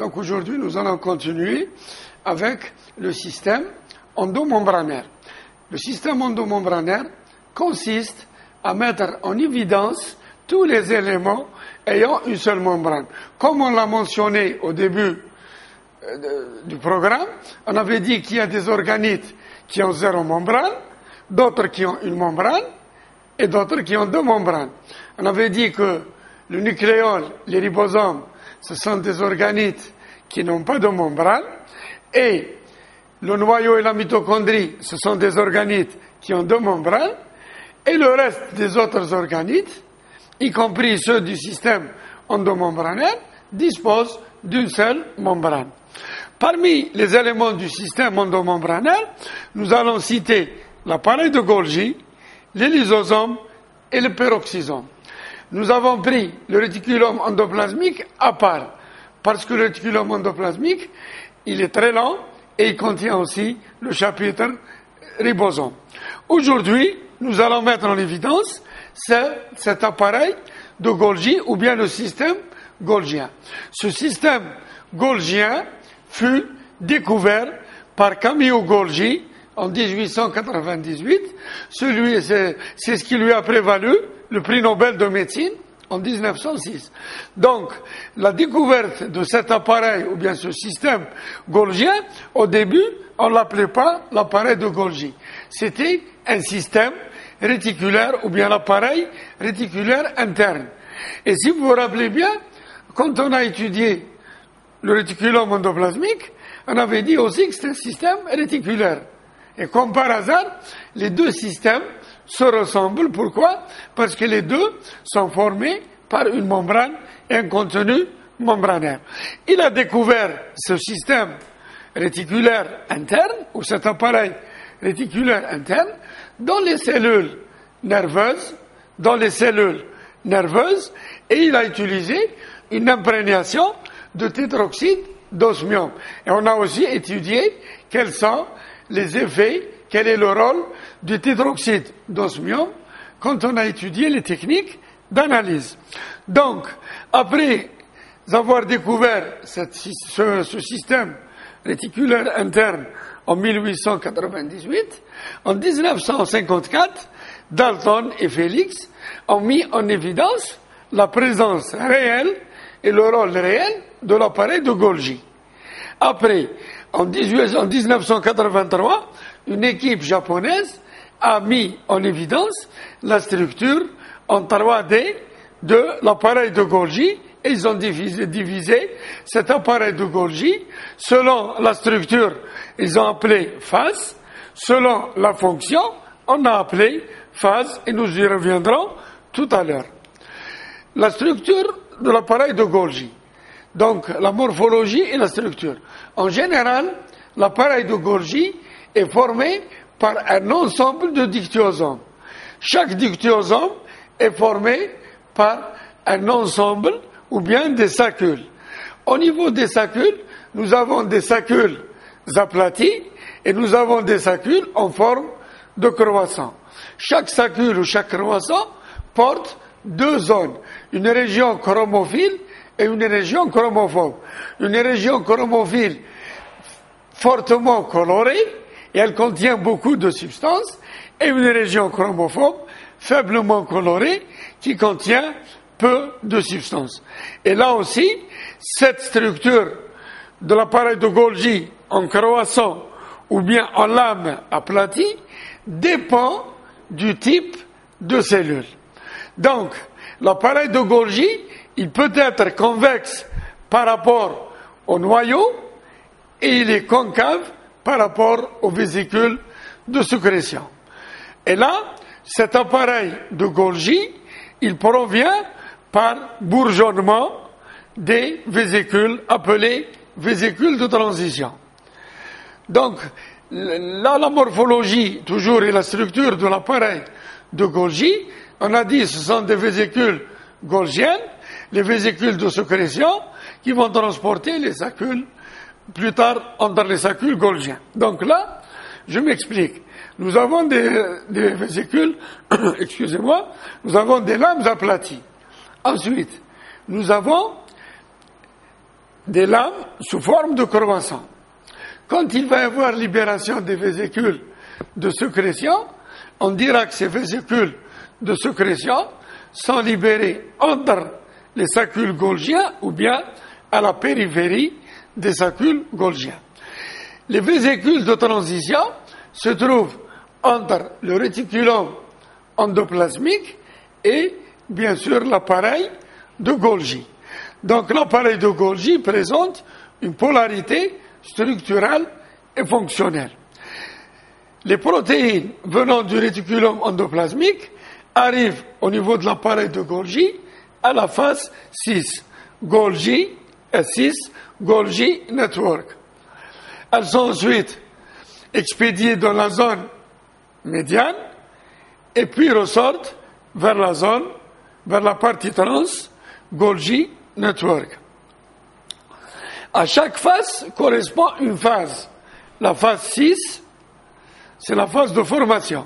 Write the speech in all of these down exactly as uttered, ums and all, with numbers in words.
Donc aujourd'hui, nous allons continuer avec le système endomembranaire. Le système endomembranaire consiste à mettre en évidence tous les éléments ayant une seule membrane. Comme on l'a mentionné au début euh, du programme, on avait dit qu'il y a des organites qui ont zéro membrane, d'autres qui ont une membrane et d'autres qui ont deux membranes. On avait dit que le nucléole, les ribosomes, ce sont des organites qui n'ont pas de membrane, et le noyau et la mitochondrie, ce sont des organites qui ont deux membranes, et le reste des autres organites, y compris ceux du système endomembranaire, disposent d'une seule membrane. Parmi les éléments du système endomembranaire, nous allons citer l'appareil de Golgi, les lysosomes et le peroxysome. Nous avons pris le réticulum endoplasmique à part, parce que le réticulum endoplasmique, il est très lent et il contient aussi le chapitre ribosome. Aujourd'hui, nous allons mettre en évidence cet appareil de Golgi ou bien le système golgien. Ce système golgien fut découvert par Camillo Golgi en dix-huit cent quatre-vingt-dix-huit. Celui, c'est, c'est ce qui lui a prévalu le prix Nobel de médecine en dix-neuf cent six. Donc, la découverte de cet appareil ou bien ce système golgien, au début, on ne l'appelait pas l'appareil de Golgi. C'était un système réticulaire ou bien l'appareil réticulaire interne. Et si vous vous rappelez bien, quand on a étudié le réticulum endoplasmique, on avait dit aussi que c'était un système réticulaire. Et comme par hasard, les deux systèmes se ressemblent. Pourquoi? Parce que les deux sont formés par une membrane et un contenu membranaire. Il a découvert ce système réticulaire interne, ou cet appareil réticulaire interne, dans les cellules nerveuses, dans les cellules nerveuses, et il a utilisé une imprégnation de tétroxyde d'osmium. Et on a aussi étudié quels sont les effets, quel est le rôle du tétroxyde d'osmium quand on a étudié les techniques d'analyse. Donc, après avoir découvert cette, ce, ce système réticulaire interne en mille huit cent quatre-vingt-dix-huit, en dix-neuf cent cinquante-quatre, Dalton et Félix ont mis en évidence la présence réelle et le rôle réel de l'appareil de Golgi. Après, en dix-neuf cent quatre-vingt-trois, une équipe japonaise a mis en évidence la structure en trois D de l'appareil de Golgi, et ils ont divisé, divisé cet appareil de Golgi selon la structure, ils ont appelé phase, selon la fonction, on a appelé phase, et nous y reviendrons tout à l'heure. La structure de l'appareil de Golgi, donc la morphologie et la structure. En général, l'appareil de Golgi est formé par un ensemble de dictyosomes. Chaque dictyosome est formé par un ensemble ou bien des saccules. Au niveau des saccules, nous avons des saccules aplaties et nous avons des saccules en forme de croissant. Chaque saccule ou chaque croissant porte deux zones, une région chromophile et une région chromophobe. Une région chromophile fortement colorée, et elle contient beaucoup de substances, et une région chromophobe faiblement colorée qui contient peu de substances. Et là aussi, cette structure de l'appareil de Golgi en croissant ou bien en lame aplatie dépend du type de cellule. Donc, l'appareil de Golgi, il peut être convexe par rapport au noyau et il est concave par rapport aux vésicules de sécrétion. Et là, cet appareil de Golgi, il provient par bourgeonnement des vésicules appelées vésicules de transition. Donc, là, la morphologie, toujours, et la structure de l'appareil de Golgi, on a dit que ce sont des vésicules golgiennes, les vésicules de sécrétion, qui vont transporter les saccules, plus tard, entre les saccules golgiens. Donc là, je m'explique. Nous avons des, des vésicules, excusez-moi, nous avons des lames aplaties. Ensuite, nous avons des lames sous forme de croissant. Quand il va y avoir libération des vésicules de sécrétion, on dira que ces vésicules de sécrétion sont libérées entre les saccules golgiens ou bien à la périphérie des saccules golgiens. Les vésicules de transition se trouvent entre le réticulum endoplasmique et, bien sûr, l'appareil de Golgi. Donc, l'appareil de Golgi présente une polarité structurelle et fonctionnelle. Les protéines venant du réticulum endoplasmique arrivent au niveau de l'appareil de Golgi à la phase six, Golgi S six, Golgi Network. Elles sont ensuite expédiées dans la zone médiane et puis ressortent vers la zone, vers la partie trans, Golgi Network. À chaque phase correspond une phase. La phase six, c'est la phase de formation.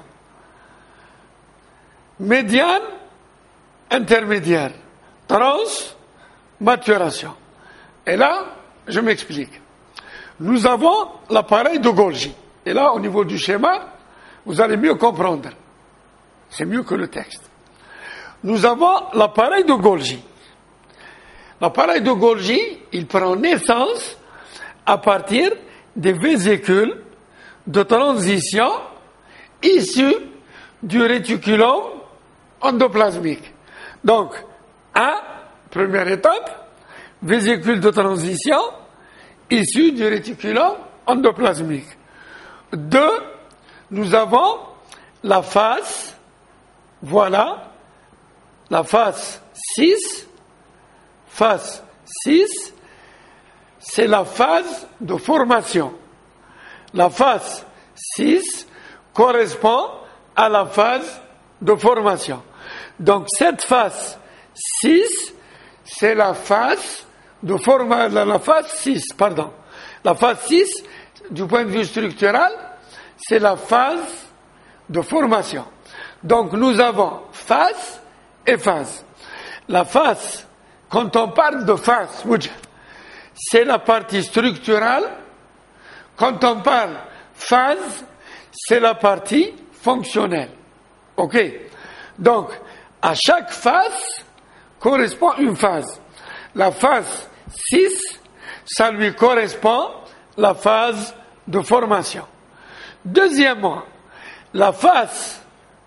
Médiane, intermédiaire. Trans, maturation. Et là, je m'explique. Nous avons l'appareil de Golgi. Et là, au niveau du schéma, vous allez mieux comprendre. C'est mieux que le texte. Nous avons l'appareil de Golgi. L'appareil de Golgi, il prend naissance à partir des vésicules de transition issus du réticulum endoplasmique. Donc, un, première étape, vésicule de transition issus du réticulum endoplasmique. Deux, nous avons la phase, voilà, la phase six, phase six, c'est la phase de formation. La phase six correspond à la phase de formation. Donc cette phase six, c'est la phase de formation, la phase six, pardon. La phase six, du point de vue structural, c'est la phase de formation. Donc nous avons phase et phase. La phase, quand on parle de phase, c'est la partie structurale. Quand on parle phase, c'est la partie fonctionnelle. OK? Donc, à chaque phase correspond une phase. La phase six, ça lui correspond la phase de formation. Deuxièmement, la phase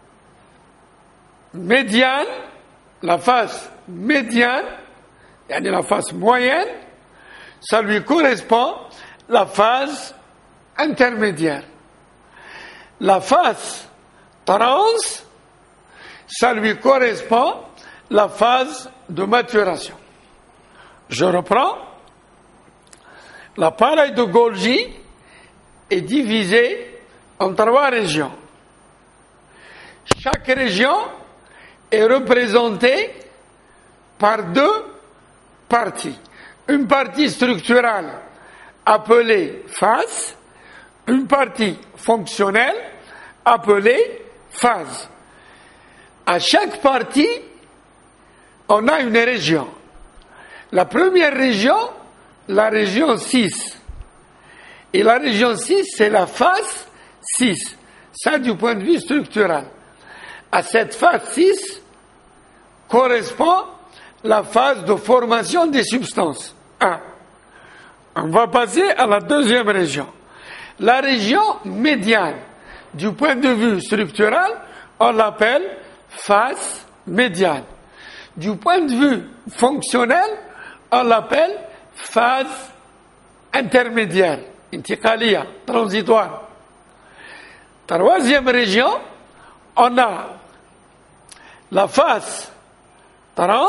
médiane, la phase médiane, c'est-à-dire la phase moyenne, ça lui correspond la phase intermédiaire. La phase trans, ça lui correspond la phase de maturation. Je reprends. L'appareil de Golgi est divisé en trois régions. Chaque région est représentée par deux parties. Une partie structurelle appelée phase, une partie fonctionnelle appelée phase. À chaque partie, on a une région. La première région, la région six. Et la région six, c'est la phase six. Ça, du point de vue structural. À cette phase six correspond la phase de formation des substances. un. On va passer à la deuxième région. La région médiane. Du point de vue structural, on l'appelle phase médiane. Du point de vue fonctionnel, on l'appelle phase intermédiaire, intiqaliya, transitoire. Troisième région, on a la phase trans,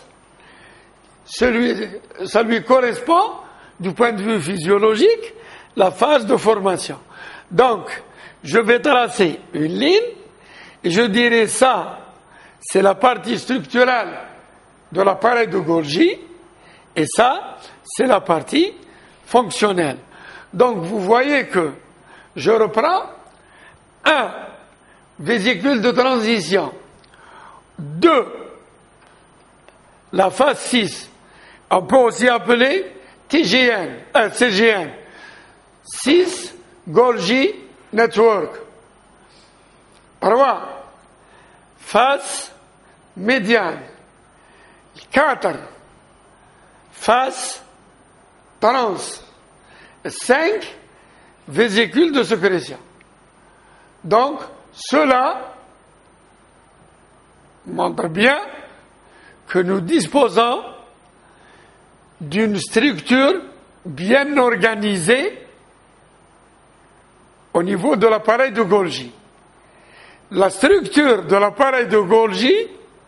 celui, ça lui correspond, du point de vue physiologique, la phase de formation. Donc, je vais tracer une ligne, et je dirais ça, c'est la partie structurelle de l'appareil de Golgi, et ça, c'est la partie fonctionnelle. Donc, vous voyez que je reprends un, vésicule de transition. deux, la phase six. On peut aussi appeler T G N, euh, C G N, six Golgi Network. trois. Face médiane. quatre. Face trans. cinq. Vésicules de sécrétion. Donc, cela montre bien que nous disposons d'une structure bien organisée au niveau de l'appareil de Golgi. La structure de l'appareil de Golgi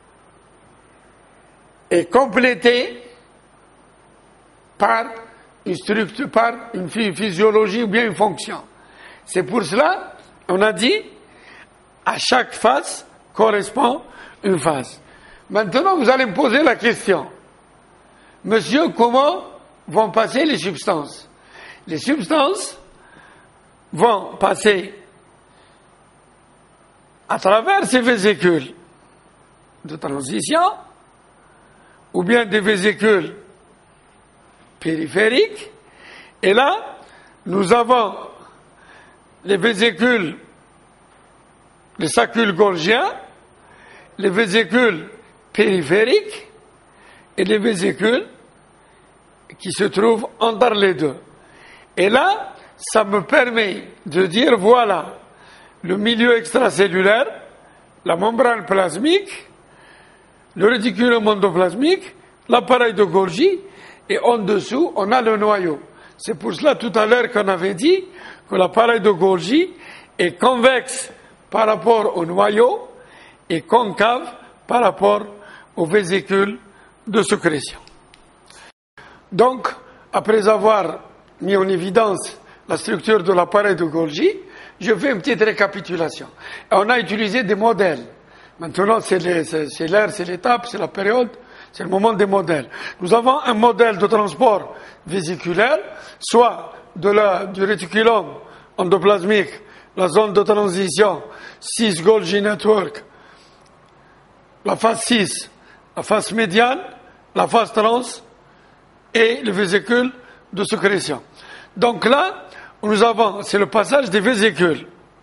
est complétée par une structure, par une physiologie ou bien une fonction. C'est pour cela, on a dit, à chaque face correspond une phase. Maintenant, vous allez me poser la question. Monsieur, comment vont passer les substances? Les substances vont passer à travers ces vésicules de transition ou bien des vésicules périphériques. Et là, nous avons les vésicules, les sacules golgiens, les vésicules périphériques et les vésicules qui se trouvent entre les deux. Et là, ça me permet de dire, voilà, le milieu extracellulaire, la membrane plasmique, le réticulum endoplasmique, l'appareil de Golgi, et en dessous, on a le noyau. C'est pour cela, tout à l'heure, qu'on avait dit que l'appareil de Golgi est convexe par rapport au noyau et concave par rapport aux vésicules de sécrétion. Donc, après avoir mis en évidence la structure de l'appareil de Golgi, je fais une petite récapitulation. Et on a utilisé des modèles. Maintenant, c'est l'ère, c'est l'étape, c'est la période, c'est le moment des modèles. Nous avons un modèle de transport vésiculaire, soit de la, du réticulum endoplasmique, la zone de transition, six Golgi Network, la phase six, la phase médiane, la phase trans et le vésicule de sécrétion. Donc là, nous avons, c'est le passage des vésicules.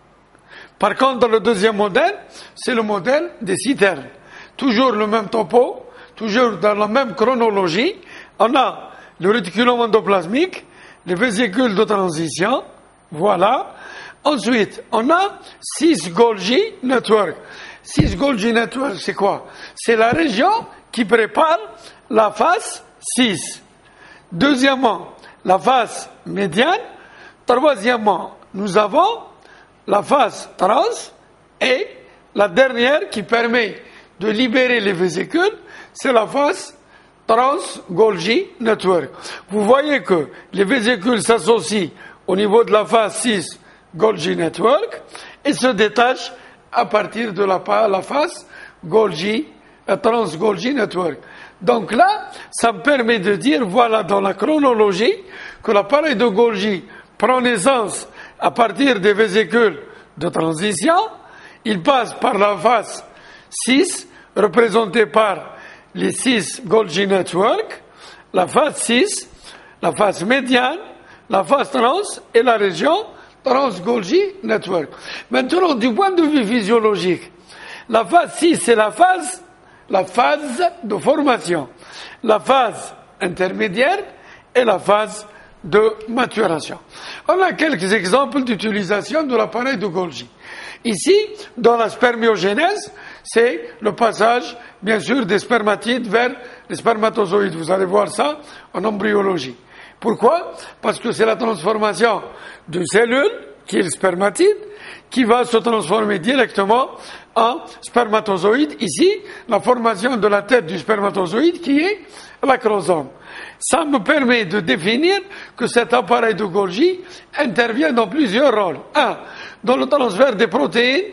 Par contre, dans le deuxième modèle, c'est le modèle des citernes. Toujours le même topo, toujours dans la même chronologie. On a le réticulum endoplasmique, les vésicules de transition, voilà. Ensuite, on a six Golgi Network. six Golgi Network, c'est quoi? C'est la région qui prépare la phase six. Deuxièmement, la phase médiane. Troisièmement, nous avons la phase trans et la dernière qui permet de libérer les vésicules, c'est la phase trans-Golgi Network. Vous voyez que les vésicules s'associent au niveau de la phase six Golgi Network et se détachent à partir de la, la phase Golgi, trans-Golgi Network. Donc là, ça me permet de dire, voilà, dans la chronologie, que l'appareil de Golgi prend naissance à partir des vésicules de transition. Il passe par la phase six, représentée par les six Golgi Network, la phase six, la phase médiane, la phase trans et la région trans-Golgi Network. Maintenant, du point de vue physiologique, la phase six, c'est la phase, la phase de formation, la phase intermédiaire et la phase de maturation. On a quelques exemples d'utilisation de l'appareil de Golgi. Ici, dans la spermiogénèse, c'est le passage, bien sûr, des spermatides vers les spermatozoïdes. Vous allez voir ça en embryologie. Pourquoi? Parce que c'est la transformation d'une cellule, qui est le spermatide, qui va se transformer directement en spermatozoïde. Ici, la formation de la tête du spermatozoïde qui est l'acrosome. Ça me permet de définir que cet appareil de Golgi intervient dans plusieurs rôles. Un, dans le transfert des protéines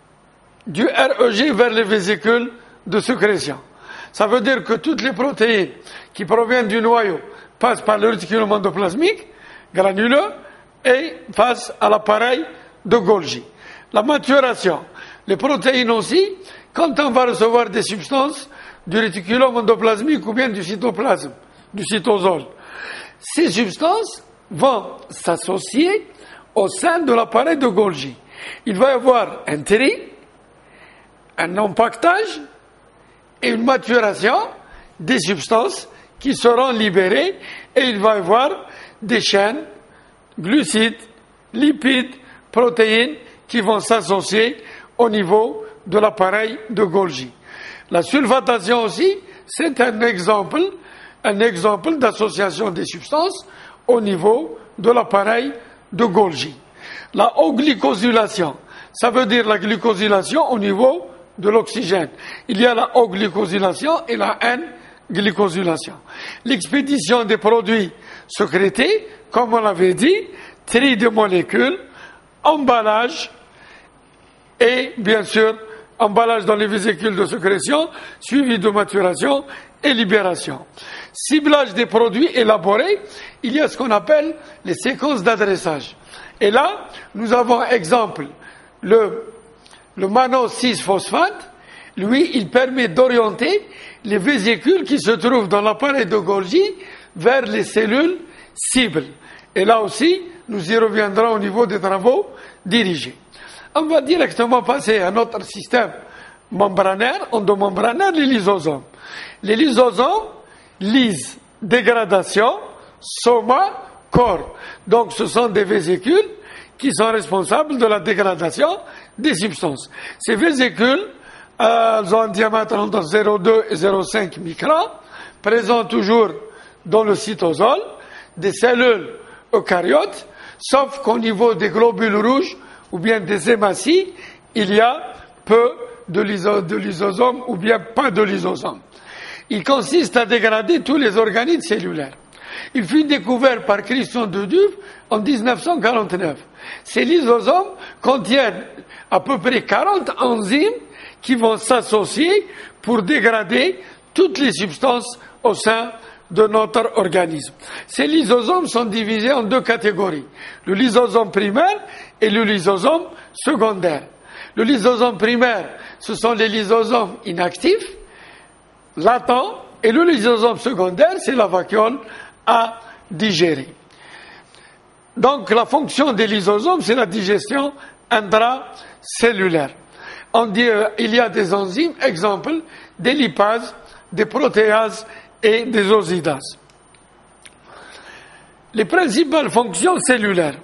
du R E G vers les vésicules de sécrétion. Ça veut dire que toutes les protéines qui proviennent du noyau passent par le réticulum endoplasmique, granuleux, et passent à l'appareil de Golgi. La maturation. Les protéines aussi, quand on va recevoir des substances du réticulum endoplasmique ou bien du cytoplasme, du cytosol. ces substances vont s'associer au sein de l'appareil de Golgi. Il va y avoir un tri, un empaquetage et une maturation des substances qui seront libérées, et il va y avoir des chaînes, glucides, lipides, protéines qui vont s'associer au niveau de l'appareil de Golgi. La sulfatation aussi, c'est un exemple, un exemple d'association des substances au niveau de l'appareil de Golgi. La euglycosylation, ça veut dire la glycosylation au niveau de l'oxygène. Il y a la euglycosylation et la N-glycosylation. L'expédition des produits sécrétés, comme on l'avait dit, tri de molécules, emballage et bien sûr emballage dans les vésicules de sécrétion, suivi de maturation et libération. Ciblage des produits élaborés, il y a ce qu'on appelle les séquences d'adressage. Et là, nous avons exemple le, le mannose six phosphate. Lui, il permet d'orienter les vésicules qui se trouvent dans l'appareil de Golgi vers les cellules cibles. Et là aussi, nous y reviendrons au niveau des travaux dirigés. On va directement passer à notre système membranaire, endomembranaire, les lysosomes. Les lysosomes lisent dégradation, soma, corps. Donc ce sont des vésicules qui sont responsables de la dégradation des substances. Ces vésicules, euh, elles ont un diamètre entre zéro virgule deux et zéro virgule cinq microns, présents toujours dans le cytosol, des cellules eucaryotes, sauf qu'au niveau des globules rouges ou bien des hématies, il y a peu de, lyso, de lysosomes ou bien pas de lysosomes. Il consiste à dégrader tous les organites cellulaires. Il fut découvert par Christian de Duve en dix-neuf cent quarante-neuf. Ces lysosomes contiennent à peu près quarante enzymes qui vont s'associer pour dégrader toutes les substances au sein de notre organisme. Ces lysosomes sont divisés en deux catégories, le lysosome primaire et le lysosome secondaire. Le lysosome primaire, ce sont les lysosomes inactifs, latents, et le lysosome secondaire, c'est la vacuole à digérer. Donc la fonction des lysosomes, c'est la digestion intracellulaire. On dit, euh, il y a des enzymes, exemple, des lipases, des protéases et des osidases. Les principales fonctions cellulaires.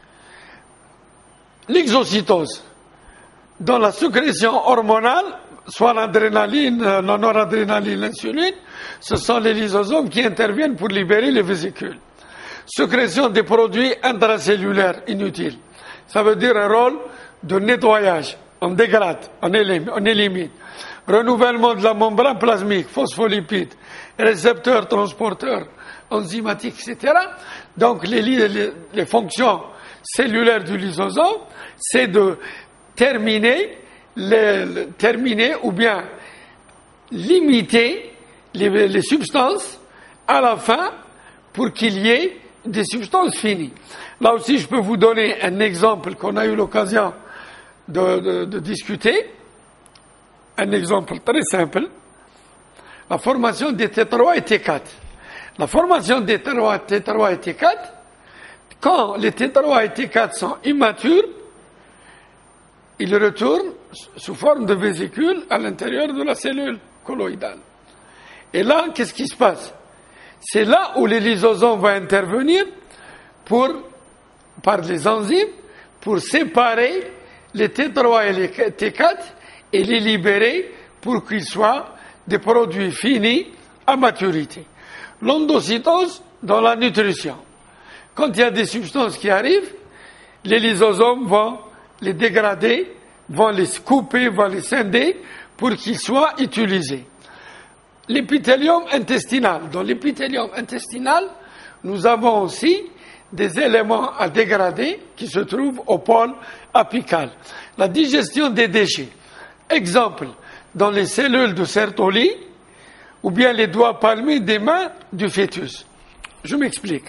L'exocytose. Dans la sécrétion hormonale, soit l'adrénaline, la noradrénaline, l'insuline, ce sont les lysosomes qui interviennent pour libérer les vésicules. Sécrétion des produits intracellulaires inutiles. Ça veut dire un rôle de nettoyage. On dégrade, on élimine. On élimine. Renouvellement de la membrane plasmique, phospholipides, récepteurs, transporteurs, enzymatiques, et cetera. Donc les, les, les fonctions cellulaires du lysosome, c'est de terminer, les, terminer ou bien limiter les, les substances à la fin pour qu'il y ait des substances finies. Là aussi, je peux vous donner un exemple qu'on a eu l'occasion de, de, de discuter. Un exemple très simple. La formation des T trois et T quatre. La formation des T trois et T quatre, quand les T trois et T quatre sont immatures, ils retournent sous forme de vésicules à l'intérieur de la cellule colloïdale. Et là, qu'est-ce qui se passe? C'est là où les lysosomes vont intervenir pour, par les enzymes pour séparer les T trois et les T quatre et les libérer pour qu'ils soient des produits finis à maturité. L'endocytose dans la nutrition. Quand il y a des substances qui arrivent, les lysosomes vont les dégrader, vont les couper, vont les scinder pour qu'ils soient utilisés. L'épithélium intestinal. Dans l'épithélium intestinal, nous avons aussi des éléments à dégrader qui se trouvent au pôle apical. La digestion des déchets. Exemple, dans les cellules de Sertoli, ou bien les doigts palmés des mains du fœtus. Je m'explique.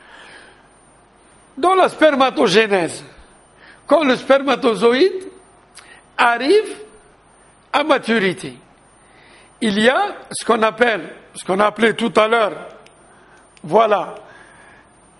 Dans la spermatogénèse, quand le spermatozoïde arrive à maturité, il y a ce qu'on appelle, ce qu'on appelait tout à l'heure, voilà,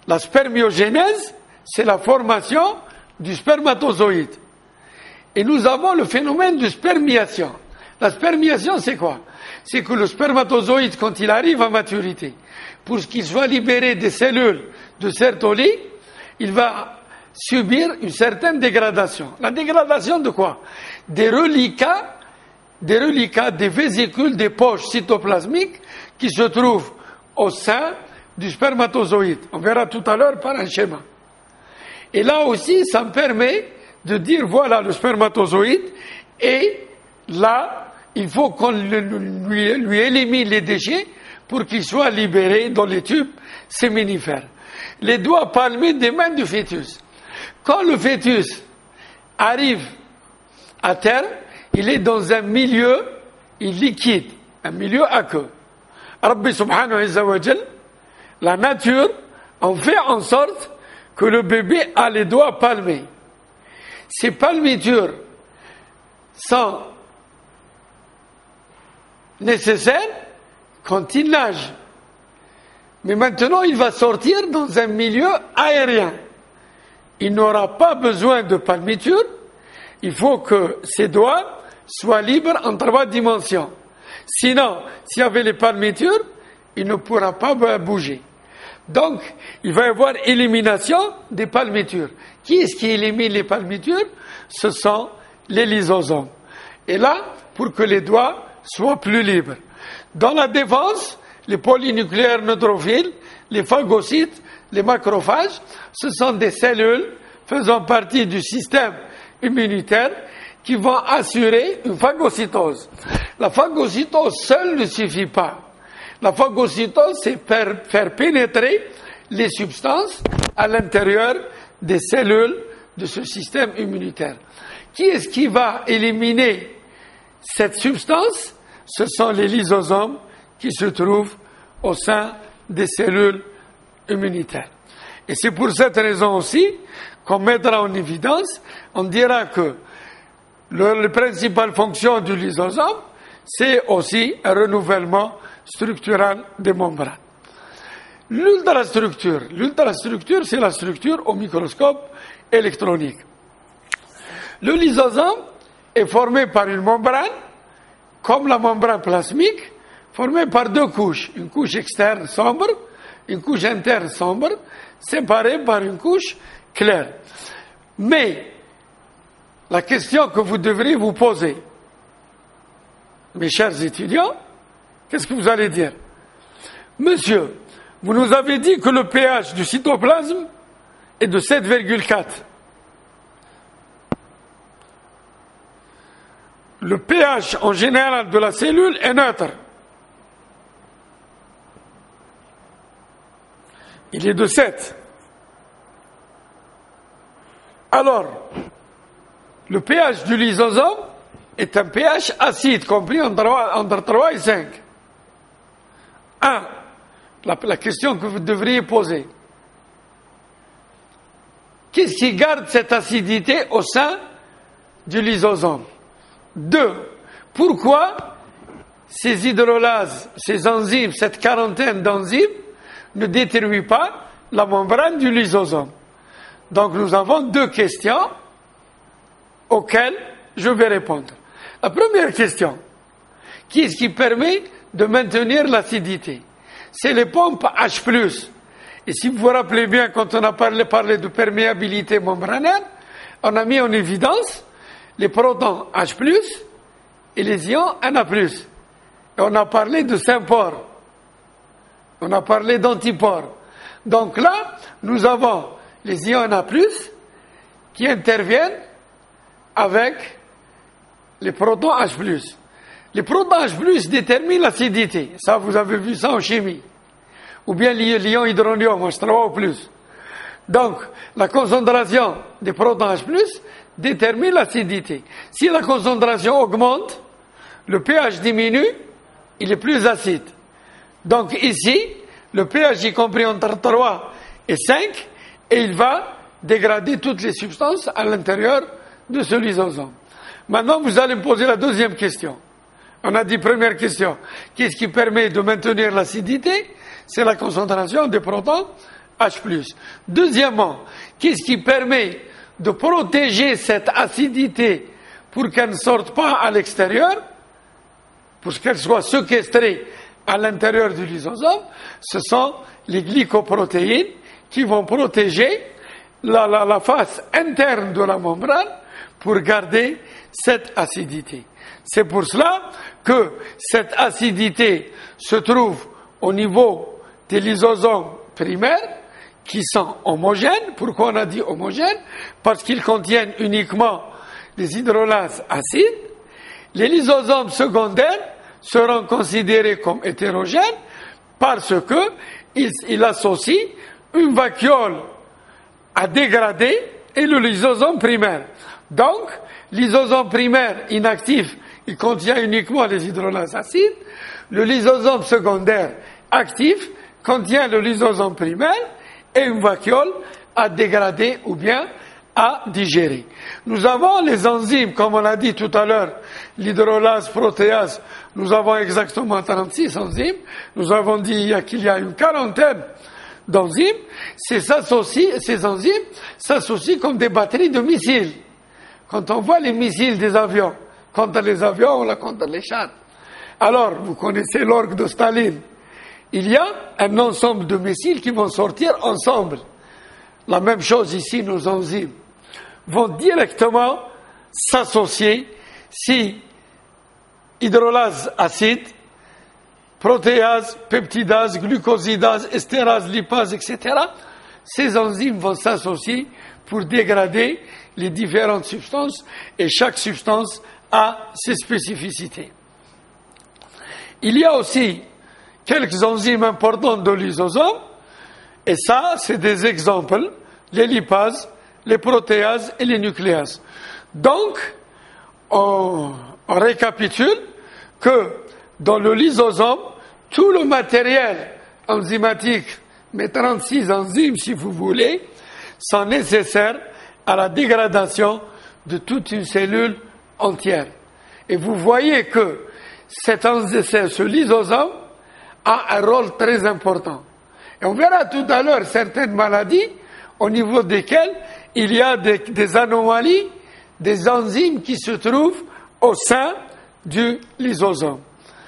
La spermiogénèse, c'est la formation du spermatozoïde. Et nous avons le phénomène de spermiation. La spermiation, c'est quoi? C'est que le spermatozoïde, quand il arrive à maturité, pour qu'il soit libéré des cellules de Sertoli, il va subir une certaine dégradation. La dégradation de quoi? Des reliquats, des reliquats, des vésicules, des poches cytoplasmiques qui se trouvent au sein du spermatozoïde. On verra tout à l'heure par un schéma. Et là aussi, ça me permet de dire, voilà le spermatozoïde, et là, il faut qu'on lui, lui élimine les déchets pour qu'il soit libéré dans les tubes séminifères. Les doigts palmés des mains du fœtus. Quand le fœtus arrive à terme, il est dans un milieu liquide, un milieu aqueux. Rabbi subhanahu wa ta'ala, la nature, en fait en sorte que le bébé a les doigts palmés. Ces palmitures sont nécessaires quand il nage. Mais maintenant, il va sortir dans un milieu aérien. Il n'aura pas besoin de palmiture. Il faut que ses doigts soient libres en trois dimensions. Sinon, s'il y avait les palmitures, il ne pourra pas bouger. Donc, il va y avoir élimination des palmitures. Qui est-ce qui élimine les palmitures? Ce sont les lysosomes. Et là, pour que les doigts soient plus libres. Dans la défense, les polynucléaires neutrophiles, les phagocytes, les macrophages, ce sont des cellules faisant partie du système immunitaire qui vont assurer une phagocytose. La phagocytose seule ne suffit pas. La phagocytose, c'est faire pénétrer les substances à l'intérieur des cellules de ce système immunitaire. Qui est-ce qui va éliminer cette substance? Ce sont les lysosomes qui se trouvent au sein des cellules immunitaires. Et c'est pour cette raison aussi qu'on mettra en évidence, on dira que le, la principale fonction du lysosome, c'est aussi un renouvellement structural des membranes. L'ultrastructure. L'ultrastructure, c'est la structure au microscope électronique. Le lysosome est formé par une membrane, comme la membrane plasmique, formée par deux couches. Une couche externe sombre, une couche interne sombre, séparée par une couche claire. Mais, la question que vous devriez vous poser, mes chers étudiants, qu'est-ce que vous allez dire? Monsieur, vous nous avez dit que le pH du cytoplasme est de sept virgule quatre. Le pH en général de la cellule est neutre. Il est de sept. Alors, le pH du lysosome est un pH acide, compris entre trois et cinq. un. La, la question que vous devriez poser. Qu'est-ce qui garde cette acidité au sein du lysosome? deux. Pourquoi ces hydrolases, ces enzymes, cette quarantaine d'enzymes ne détruisent pas la membrane du lysosome? Donc nous avons deux questions auxquelles je vais répondre. La première question, qui est-ce qui permet de maintenir l'acidité? C'est les pompes H plus. Et si vous vous rappelez bien, quand on a parlé, parlé de perméabilité membranaire, on a mis en évidence les protons H plus et les ions N A plus. Et on a parlé de sympores. On a parlé d'antipores. Donc là, nous avons les ions N A plus qui interviennent avec les protons H plus. Les protons H plus déterminent l'acidité. Ça, vous avez vu ça en chimie. Ou bien l'ion hydronium, H trois O plus. Donc, la concentration des protons H plus détermine l'acidité. Si la concentration augmente, le pH diminue, il est plus acide. Donc ici, le pH est compris entre trois et cinq, et il va dégrader toutes les substances à l'intérieur de ce lysosome. Maintenant, vous allez me poser la deuxième question. On a dit première question. Qu'est-ce qui permet de maintenir l'acidité? C'est la concentration des protons H plus. Deuxièmement, qu'est-ce qui permet de protéger cette acidité pour qu'elle ne sorte pas à l'extérieur, pour qu'elle soit séquestrée à l'intérieur du lysosome? Ce sont les glycoprotéines qui vont protéger la, la, la face interne de la membrane pour garder cette acidité. C'est pour cela que cette acidité se trouve au niveau des lysosomes primaires qui sont homogènes. Pourquoi on a dit homogènes? Parce qu'ils contiennent uniquement des hydrolases acides. Les lysosomes secondaires seront considérés comme hétérogènes parce que ils, ils associent une vacuole à dégrader et le lysosome primaire. Donc, lysosome primaire inactif, il contient uniquement les hydrolases acides. Le lysosome secondaire actif contient le lysosome primaire et une vacuole à dégrader ou bien à digérer. Nous avons les enzymes, comme on a dit tout à l'heure, l'hydrolase, protéase, nous avons exactement trente-six enzymes. Nous avons dit qu'il y a une quarantaine d'enzymes. Ces, ces enzymes s'associent comme des batteries de missiles. Quand on voit les missiles des avions, contre les avions, on la contre les chars. Alors, vous connaissez l'orgue de Staline. Il y a un ensemble de missiles qui vont sortir ensemble. La même chose ici, nos enzymes vont directement s'associer si hydrolase acide, protéase, peptidase, glucosidase, estérase, lipase, et cetera. Ces enzymes vont s'associer pour dégrader les différentes substances et chaque substance a ses spécificités. Il y a aussi quelques enzymes importantes de lysosome et ça, c'est des exemples, les lipases, les protéases et les nucléases. Donc, on, on récapitule que dans le lysosome, tout le matériel enzymatique, mais trente-six enzymes si vous voulez, sont nécessaires à la dégradation de toute une cellule entière. Et vous voyez que cet, ce lysosome a un rôle très important. Et on verra tout à l'heure certaines maladies au niveau desquelles il y a des, des anomalies, des enzymes qui se trouvent au sein du lysosome.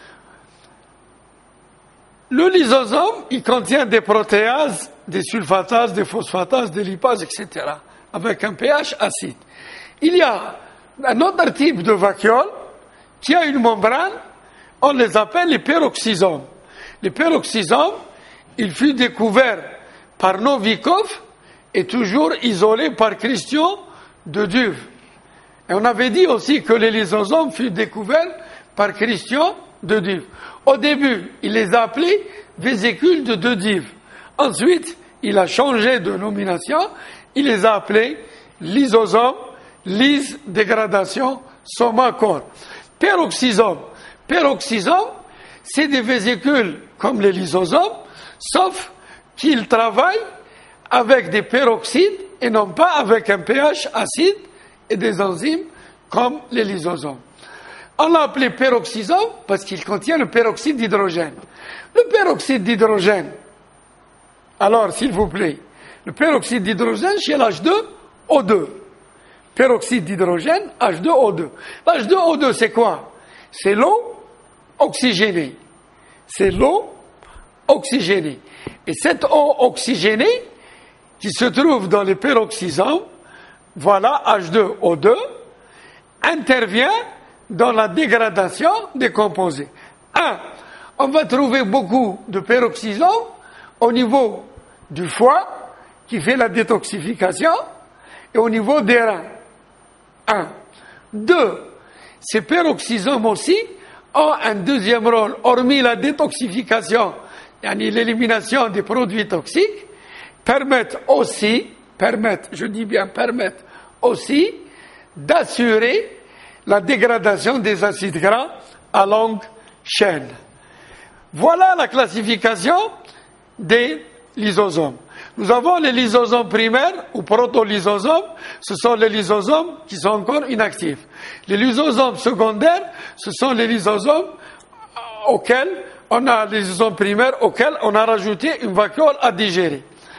Le lysosome, il contient des protéases, des sulfatases, des phosphatases, des lipases, et cetera, avec un pH acide. Il y a un autre type de vacuole qui a une membrane, on les appelle les peroxysomes. Les peroxysomes, il fut découvert par Novikov et toujours isolé par Christian de Duve. Et on avait dit aussi que les lysosomes furent découverts par Christian de Duve. Au début, il les a appelés vésicules de De Duve. Ensuite, il a changé de nomination, il les a appelés lysosomes, lys, dégradation, soma, corps. Peroxysome. Peroxysome, c'est des vésicules comme les lysosomes, sauf qu'ils travaillent avec des peroxydes et non pas avec un pH acide et des enzymes comme les lysosomes. On l'a appelé peroxysome parce qu'il contient le peroxyde d'hydrogène. Le peroxyde d'hydrogène, alors s'il vous plaît, le peroxyde d'hydrogène chez l'H deux O deux. Peroxyde d'hydrogène, H deux O deux. L'H deux O deux, c'est quoi? C'est l'eau oxygénée. C'est l'eau oxygénée. Et cette eau oxygénée qui se trouve dans les peroxysomes, voilà, H deux O deux, intervient dans la dégradation des composés. Un, on va trouver beaucoup de peroxysomes au niveau du foie, qui fait la détoxification, et au niveau des reins. Un. Deux, ces peroxysomes aussi ont un deuxième rôle, hormis la détoxification, yani l'élimination des produits toxiques, permettent aussi, permettent, je dis bien permettent aussi, d'assurer la dégradation des acides gras à longue chaîne. Voilà la classification des lysosomes. Nous avons les lysosomes primaires ou protolysosomes, ce sont les lysosomes qui sont encore inactifs. Les lysosomes secondaires, ce sont les lysosomes auxquels on a les lysosomes primaires auxquels on a rajouté une vacuole à digérer.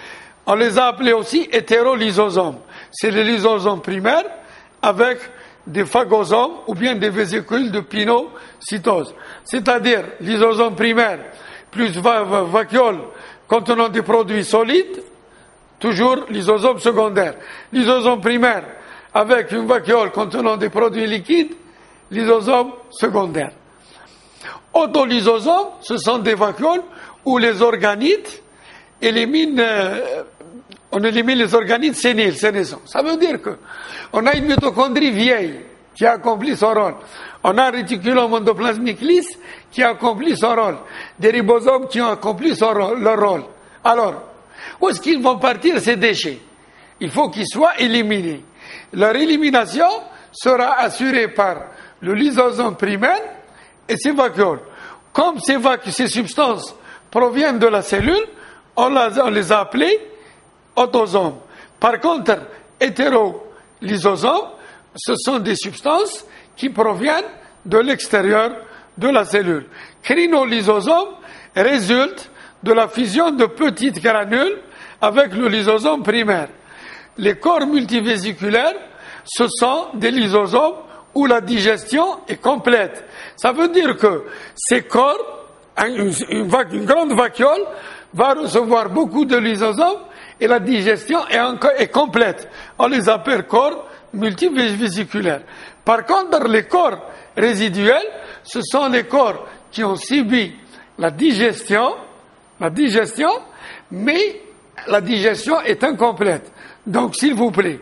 On les a appelés aussi hétérolysosomes. C'est les lysosomes primaires avec des phagosomes ou bien des vésicules de pinocytose. C'est-à-dire lysosome primaire plus va va vacuole contenant des produits solides, toujours lysosome secondaire. Lysosome primaire avec une vacuole contenant des produits liquides, lysosome secondaire. Autolysosomes, ce sont des vacuoles où les organites éliminent, euh, on élimine les organites séniles, sénescents. Ça veut dire que on a une mitochondrie vieille qui a accompli son rôle. On a un réticulum endoplasmique lisse qui a accompli son rôle. Des ribosomes qui ont accompli son rôle, leur rôle. Alors, où est-ce qu'ils vont partir ces déchets? Il faut qu'ils soient éliminés. Leur élimination sera assurée par le lysosome primaire et ses vacuoles. Comme ces, vacu- ces substances proviennent de la cellule, on, la, on les a appelées autosomes. Par contre, hétérolysosomes, ce sont des substances qui proviennent de l'extérieur de la cellule. Crinolysosome résulte de la fusion de petites granules avec le lysosome primaire. Les corps multivésiculaires, ce sont des lysosomes où la digestion est complète. Ça veut dire que ces corps, une, une, une grande vacuole, va recevoir beaucoup de lysosomes et la digestion est, encore, est complète. On les appelle corps multivésiculaires. Par contre, les corps résiduels, ce sont les corps qui ont subi la digestion, la digestion, mais la digestion est incomplète. Donc, s'il vous plaît,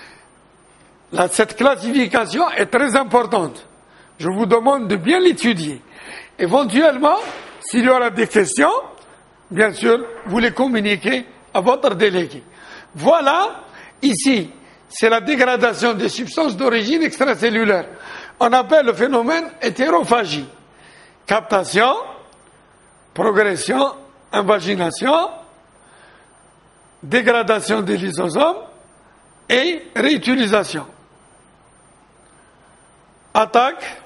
là, cette classification est très importante. Je vous demande de bien l'étudier. Éventuellement, s'il y aura des questions, bien sûr, vous les communiquez à votre délégué. Voilà, ici, c'est la dégradation des substances d'origine extracellulaire. On appelle le phénomène hétérophagie. Captation, progression, invagination, dégradation des lysosomes et réutilisation. Attaque,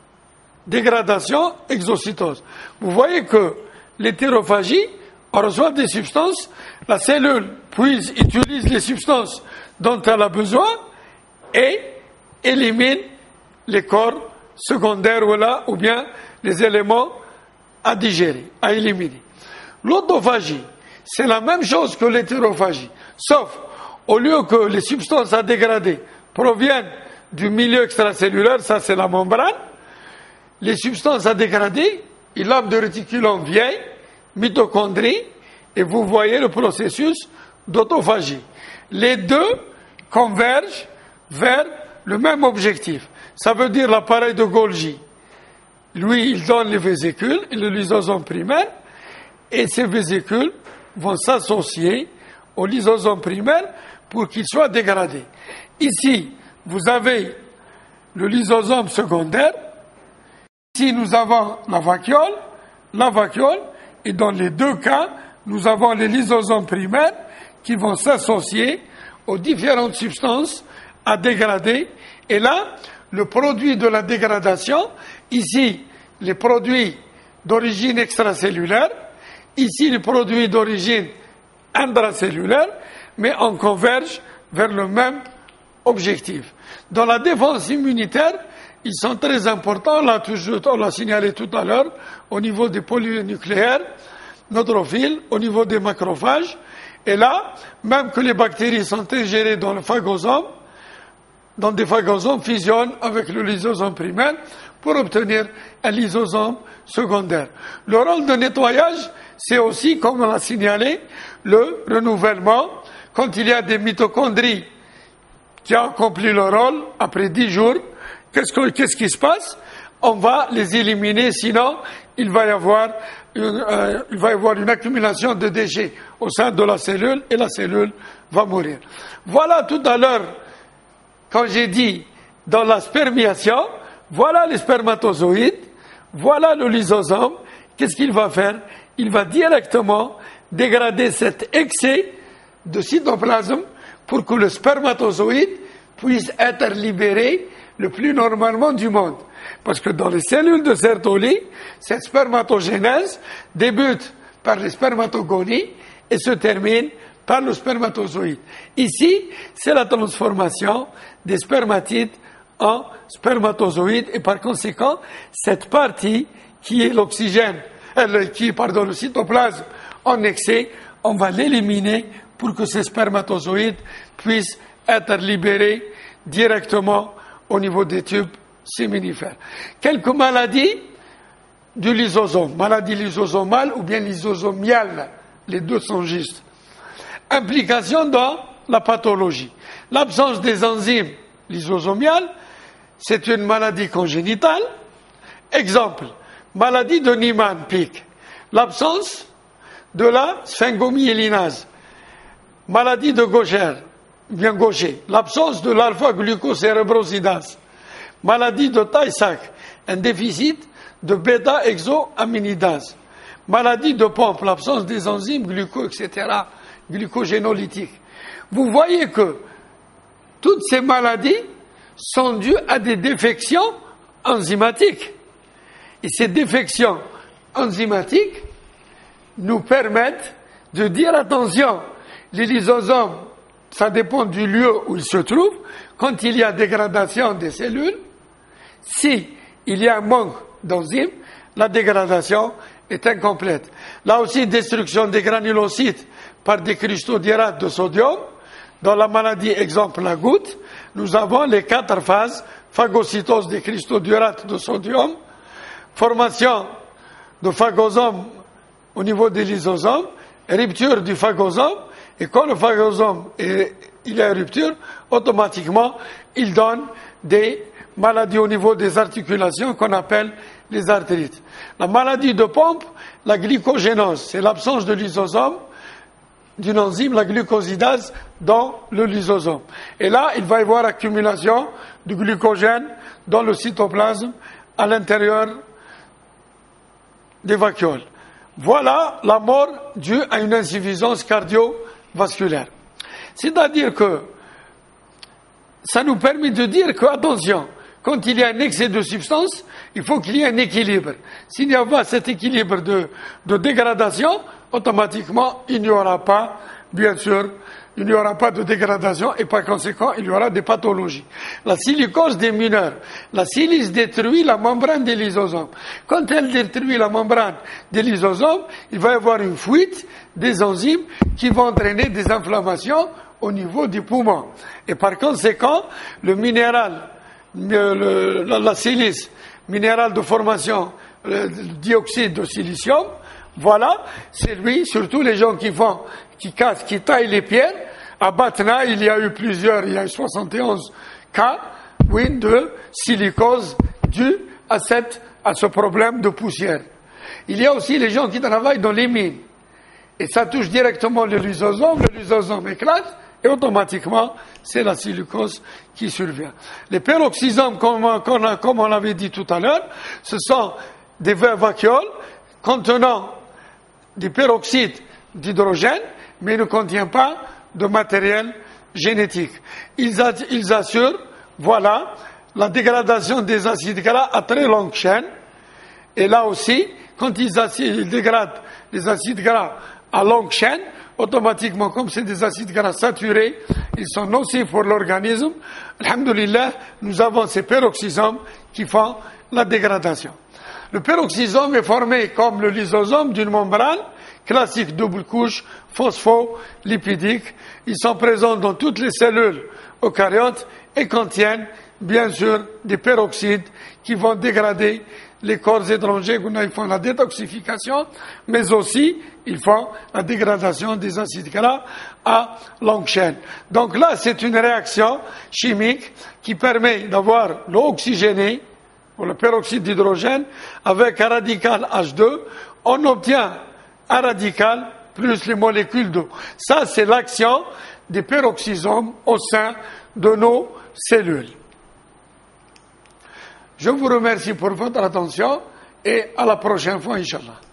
dégradation, exocytose. Vous voyez que l'hétérophagie, on reçoit des substances, la cellule puis utilise les substances dont elle a besoin et élimine les corps secondaires ou, là, ou bien les éléments à digérer, à éliminer. L'autophagie, c'est la même chose que l'hétérophagie, sauf au lieu que les substances à dégrader proviennent du milieu extracellulaire, ça c'est la membrane, les substances à dégrader, il a de réticulum vieille, mitochondrie, et vous voyez le processus d'autophagie. Les deux convergent vers le même objectif. Ça veut dire l'appareil de Golgi. Lui, il donne les vésicules, le lysosome primaire, et ces vésicules vont s'associer au lysosome primaire pour qu'il soit dégradé. Ici, vous avez le lysosome secondaire. Ici, nous avons la vacuole, la vacuole, et dans les deux cas, nous avons les lysosomes primaires qui vont s'associer aux différentes substances à dégrader. Et là, le produit de la dégradation, ici, les produits d'origine extracellulaire, ici, les produits d'origine intracellulaire, mais on converge vers le même objectif. Dans la défense immunitaire, ils sont très importants, là, toujours, on l'a signalé tout à l'heure, au niveau des polynucléaires, neutrophiles, au niveau des macrophages. Et là, même que les bactéries sont ingérées dans le phagosome, dans des phagosomes fusionnent avec le lysosome primaire pour obtenir un lysosome secondaire. Le rôle de nettoyage, c'est aussi, comme on l'a signalé, le renouvellement. Quand il y a des mitochondries qui ont accompli leur rôle, après dix jours, qu'est-ce, que, qu'est-ce qui se passe? On va les éliminer, sinon il va y avoir une, euh, il va y avoir une accumulation de déchets au sein de la cellule et la cellule va mourir. Voilà tout à l'heure, quand j'ai dit dans la spermiation, voilà les spermatozoïdes, voilà le lysosome. Qu'est-ce qu'il va faire? Il va directement dégrader cet excès de cytoplasme pour que le spermatozoïde puisse être libéré le plus normalement du monde. Parce que dans les cellules de Sertoli, cette spermatogénèse débute par les spermatogonies et se termine par le spermatozoïde. Ici, c'est la transformation des spermatides en spermatozoïdes et par conséquent, cette partie qui est l'oxygène, euh, qui est, pardon, le cytoplasme en excès, on va l'éliminer pour que ces spermatozoïdes puissent être libérés directement au niveau des tubes séminifères. Quelques maladies du lysosome, maladie lysosomale ou bien lysosomiale, les deux sont justes. Implication dans la pathologie. L'absence des enzymes lysosomiales, c'est une maladie congénitale. Exemple, maladie de Niemann-Pick. L'absence de la sphingomyélinase. Maladie de Gaucher, bien Gaucher. L'absence de l'alpha-glucocérébrosidase. Maladie de Tay-Sachs, un déficit de bêta-hexoaminidase. Maladie de Pompe, l'absence des enzymes gluco, et cetera, glucogénolytiques. Vous voyez que toutes ces maladies sont dues à des défections enzymatiques. Et ces défections enzymatiques nous permettent de dire attention, les lysosomes, ça dépend du lieu où ils se trouvent. Quand il y a dégradation des cellules, si il y a un manque d'enzymes, la dégradation est incomplète. Là aussi, destruction des granulocytes par des cristaux d'hydrate de sodium. Dans la maladie, exemple la goutte, nous avons les quatre phases: phagocytose des cristaux d'hydrate de sodium, formation de phagosome au niveau des lysosomes, rupture du phagosome, et quand le phagosome est, il est en rupture, automatiquement, il donne des maladies au niveau des articulations qu'on appelle les arthrites. La maladie de Pompe, la glycogénose, c'est l'absence de lysosome, d'une enzyme, la glucosidase, dans le lysosome. Et là, il va y avoir accumulation du glucogène dans le cytoplasme à l'intérieur des vacuoles. Voilà la mort due à une insuffisance cardiovasculaire. C'est-à-dire que ça nous permet de dire que, attention, quand il y a un excès de substance, il faut qu'il y ait un équilibre. S'il n'y a pas cet équilibre de, de dégradation, automatiquement, il n'y aura pas, bien sûr, il n'y aura pas de dégradation et par conséquent, il y aura des pathologies. La silicose des mineurs. La silice détruit la membrane des lysosomes. Quand elle détruit la membrane des lysosomes, il va y avoir une fuite des enzymes qui vont entraîner des inflammations au niveau du poumon. Et par conséquent, le minéral, le, la, la silice, minéral de formation, le dioxyde de silicium, voilà, c'est lui, surtout les gens qui font, qui cassent, qui taillent les pierres. À Batna, il y a eu plusieurs, il y a eu soixante et onze cas, oui, de silicose due à cette, à ce problème de poussière. Il y a aussi les gens qui travaillent dans les mines. Et ça touche directement le lysosome, le lysosome éclate, et automatiquement, c'est la silicose qui survient. Les peroxysomes, comme, comme, comme on l'avait dit tout à l'heure, ce sont des vacuoles contenant des peroxydes d'hydrogène, mais ne contiennent pas de matériel génétique. Ils, ils assurent, voilà, la dégradation des acides gras à très longue chaîne. Et là aussi, quand ils, ils dégradent les acides gras à longue chaîne, automatiquement, comme c'est des acides gras saturés, ils sont nocifs pour l'organisme. Alhamdulillah, nous avons ces peroxysomes qui font la dégradation. Le peroxysome est formé, comme le lysosome, d'une membrane classique double couche phospholipidique. Ils sont présents dans toutes les cellules eucaryotes et contiennent, bien sûr, des peroxydes qui vont dégrader les corps étrangers. Ils font la détoxification, mais aussi, ils font la dégradation des acides gras à longue chaîne. Donc là, c'est une réaction chimique qui permet d'avoir l'eau oxygénée, pour le peroxyde d'hydrogène, avec un radical H deux, on obtient un radical plus les molécules d'eau. Ça, c'est l'action des peroxysomes au sein de nos cellules. Je vous remercie pour votre attention et à la prochaine fois, Inch'Allah.